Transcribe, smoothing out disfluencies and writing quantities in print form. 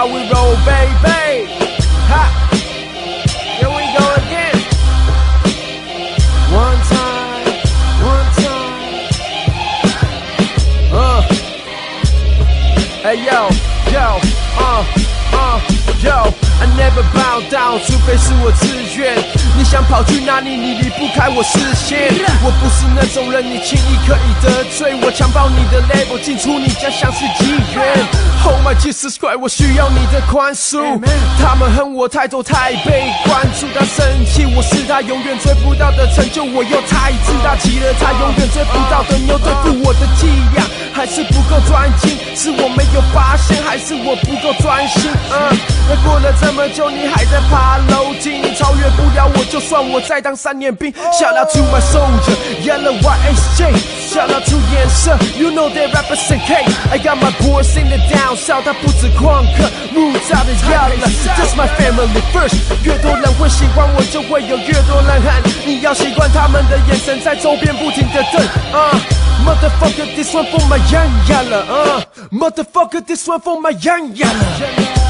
we roll, baby. Ha! Here we go again. One time, one time. Hey yo, yo, yo. I never bow down， 除非是我自愿。你想跑去哪里？你离不开我视线。我不是那种人，你轻易可以得罪我。强暴你的 label， 进出你家像是妓院。Oh my Jesus Christ， 我需要你的宽恕。他们恨我太多，太被关注。他生气，我是他永远追不到的成就。我又太自大，起了他永远追不到的牛。对付我的伎俩还是不够专精，是我没有发现，还是我不够专心？过了这么久，你还在爬楼梯，你超越不了我，就算我再当3年兵。Shout out to my soldier, Yellow YHJ. Shout out to 颜色 ，You know they represent K. I got my boys in the down south， 他不止旷课，入炸的要了。That's my family first。越多人会喜欢我，就会有越多人恨。你要习惯他们的眼神，在周边不停的瞪。Motherfucker, this one for my young yalla. Motherfucker, this one for my young yalla.